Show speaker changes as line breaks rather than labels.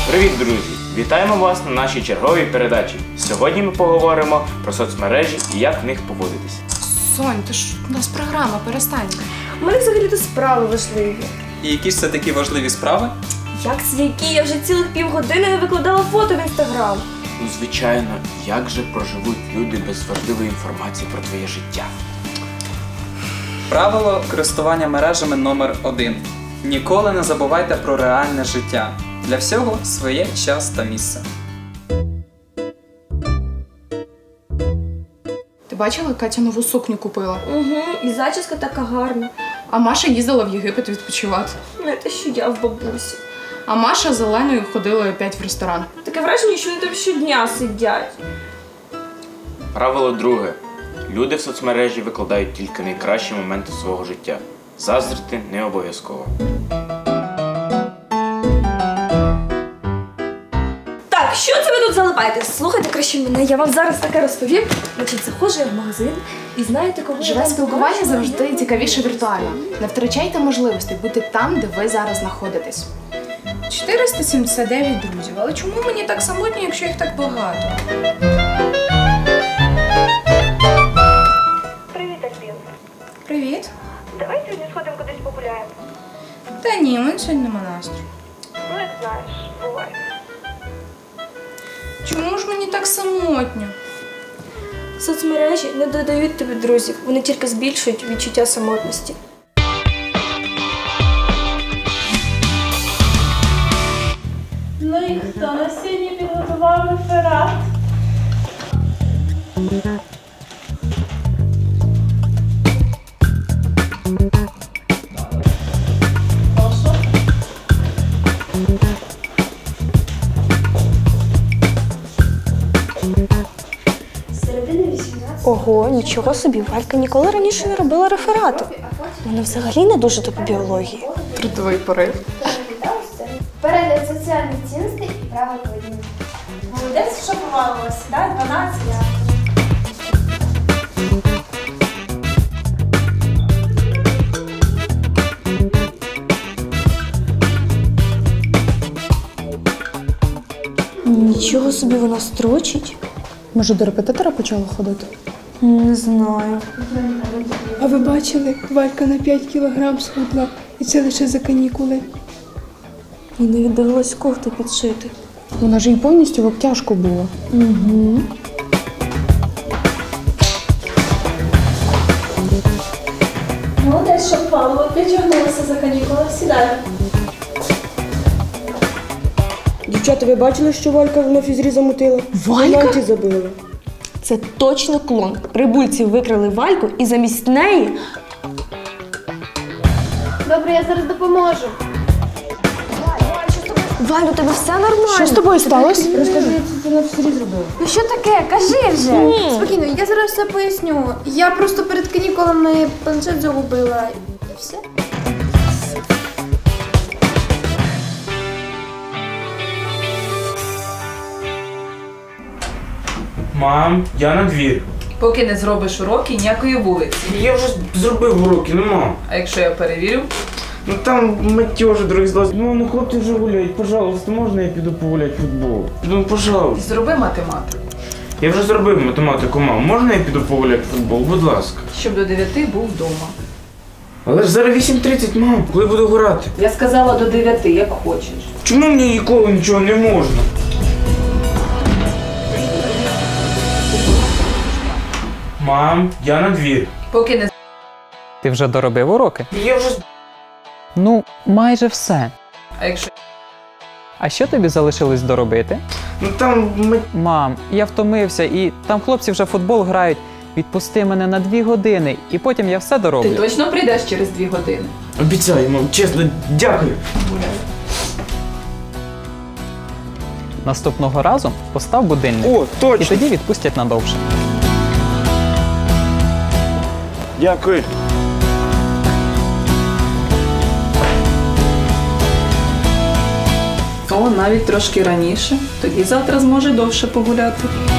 Привіт, друзі! Вітаємо вас на нашій черговій передачі. Сьогодні ми поговоримо про соцмережі і як в них поводитися.
Сонь, ти ж у нас програма, перестань.
У мене взагалі-то справи важливі.
І які ж це такі важливі справи?
Як це які? Я вже цілих півгодини не викладала фото в Інстаграм.
Ну, звичайно, як же проживуть люди без важливої інформації про твоє життя?
Правило користування мережами номер 1. Ніколи не забувайте про реальне життя. Для всього своє час та місце.
Ти бачила, Катя нову сукню купила?
Угу, і зачіска така гарна.
А Маша їздила в Єгипет відпочивати.
Не те, що я в бабусі.
А Маша з Оленою ходила опять в ресторан.
Таке враження, що вони там щодня сидять.
Правило друге. Люди в соцмережі викладають тільки найкращі моменти свого життя. Заздрити не обов'язково.
Так, що це ви тут залипаєте? Слухайте краще мене, я вам зараз таке розповім. Значить, заходжу я в магазин і знаєте, кого
Живе спілкування завжди цікавіше віртуально. Не втрачайте можливості бути там, де ви зараз знаходитесь. 479 друзів. Але чому мені так самотньо, якщо їх так багато?
Привіт, Альбін.
Привіт.
Давай сьогодні сходимо кудись погуляємо.
Та ні, у мене сьогодні нема настрою.
Ну, як знаєш, буває.
Чому ж мені так самотньо?
Соцмережі не додають тобі друзів, вони тільки збільшують відчуття самотності.
Ну і хто на сьогодні підготував реферат? Прошу.
Ого, нічого собі, Валька ніколи раніше не робила реферату. Вона взагалі не дуже до біології.
Трудовий порив.
Перегляд соціальних цінностей і правил поведінки.
Молодець, що повалилася, да? 12.
Нічого собі вона строчить.
Може, до репетитора почала ходити?
Не знаю.
А ви бачили, Валька на 5 кілограм схудла, і це лише за канікули.
І не віддалась кофту підшити.
Вона ж їй повністю в обтяжку була.
Угу.
Молодець, що повалила, підтягнулася за канікули, сідай.
Дівчата, ви бачили, що Валька на фізрі замутила?
Валька?
Забила.
Це точно клон. Прибульці викрали Вальку і замість неї...
Добре, я зараз допоможу.
Валю, у тебе все нормально?
Що з тобою сталося?
Розкажи, як ти на фізрі зробила.
Ну що таке? Кажи вже. Спокійно, я зараз все поясню. Я просто перед канікулами планшет загубила. І все.
Мам, я на двір.
Поки не зробиш уроки, ніякої вулиці.
Я вже зробив уроки, ну мам.
А якщо я перевірю?
Ну там матьожі дорогі злазять. Ну хлопці вже гуляють, пожалуйста, можна я піду погуляти в футбол? Ну, пожалуйста.
Зроби математику.
Я вже зробив математику, мам. Можна я піду погуляти в футбол? Будь ласка.
Щоб до 9 був вдома.
Але ж зараз 8:30, мам, коли буду грати.
Я сказала до 9, як хочеш.
Чому мені ніколи нічого не можна? Мам, я на двір.
Поки не
Ти вже доробив уроки?
Я вже...
Ну, майже все.
А якщо
А що тобі залишилось доробити?
Ну там...
Мам, я втомився і там хлопці вже в футбол грають. Відпусти мене на 2 години і потім я все
ти
дороблю.
точно прийдеш через 2 години?
Обіцяю, мам, чесно, дякую.
Наступного разу постав будильник.
О,
І
точно.
тоді відпустять надовше.
Дякую.
О, навіть трошки раніше. Тоді завтра зможе довше погуляти.